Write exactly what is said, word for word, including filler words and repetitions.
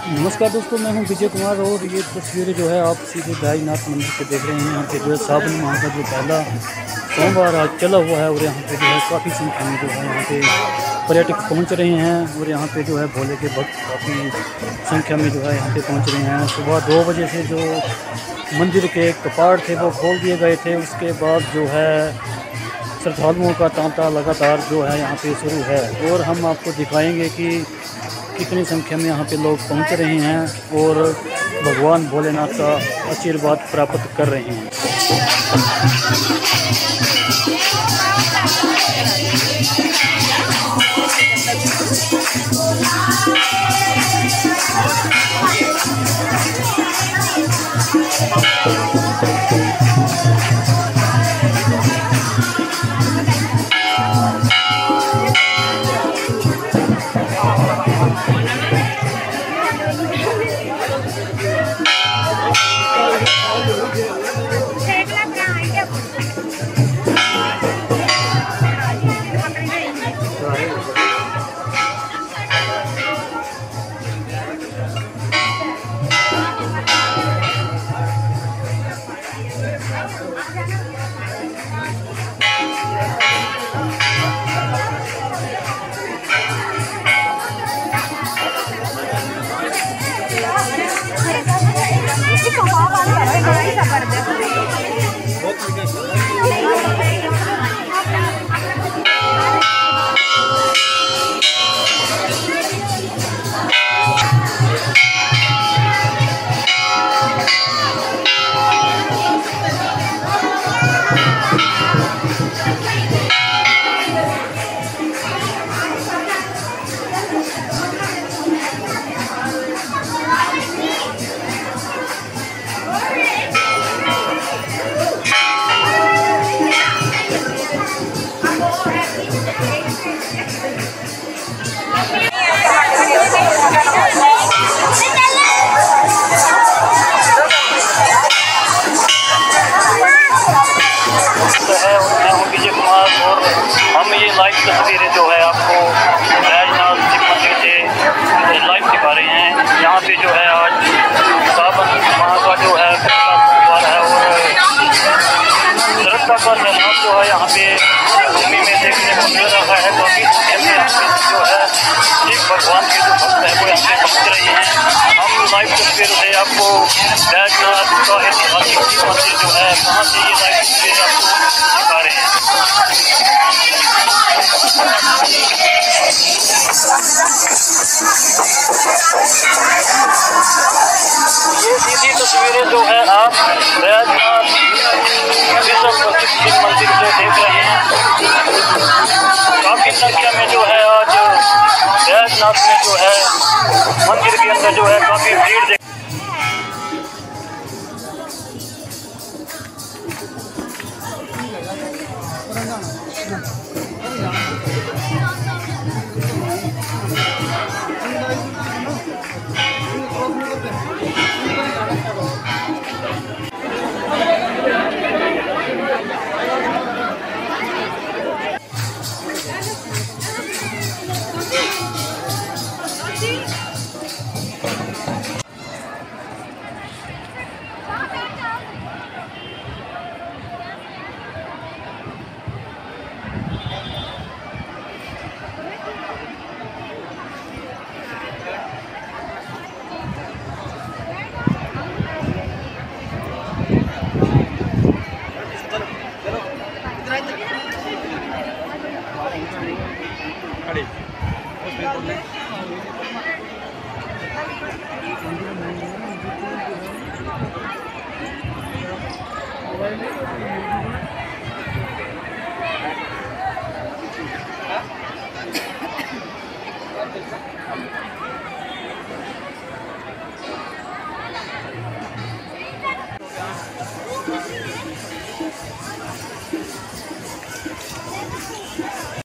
नमस्कार दोस्तों, मैं हूं विजय कुमार और ये तस्वीरें जो है आप सीधे बैजनाथ मंदिर के देख रहे हैं। यहाँ पे जो है सावन माह का जो पहला सोमवार आज चला हुआ है और यहाँ पे जो है काफ़ी संख्या में जो है यहाँ पे पर्यटक पहुँच रहे हैं और यहाँ पे जो है भोले के भक्त काफ़ी संख्या में जो है यहाँ पे पहुँच रहे हैं। सुबह दो बजे से जो मंदिर के कपाट थे वो खोल दिए गए थे, उसके बाद जो है श्रद्धालुओं का तांता लगातार जो है यहाँ पे शुरू है और हम आपको दिखाएंगे कि कितनी संख्या में यहाँ पे लोग पहुँच रहे हैं और भगवान भोलेनाथ का आशीर्वाद प्राप्त कर रहे हैं। हम ये लाइव तस्वीरें जो है आपको बैजनाथ मंदिर से लाइव दिखा रहे हैं। यहाँ पे जो है आज सावन माह का जो है पहला सोमवार है और श्रद्धा का सैलाब जो है यहाँ पे भूमि में देखने को मिल रहा है। काफ़ी जो है एक भगवान के जो भक्त है वो यहाँ पे पहुँच रहे हैं। हम लाइव तस्वीरों से आपको बैजनाथ का ऐतिहासिक मंदिर जो है वहाँ से ये लाइव तस्वीरें आपको दिखा रहे हैं। ये सीधी तस्वीरें जो है आप बैजनाथ विश्व प्रसिद्ध मंदिर से देख रहे हैं। काफ़ी संख्या में जो है आज बैजनाथ में जो है मंदिर के अंदर जो है काफ़ी भीड़ देख Thank you.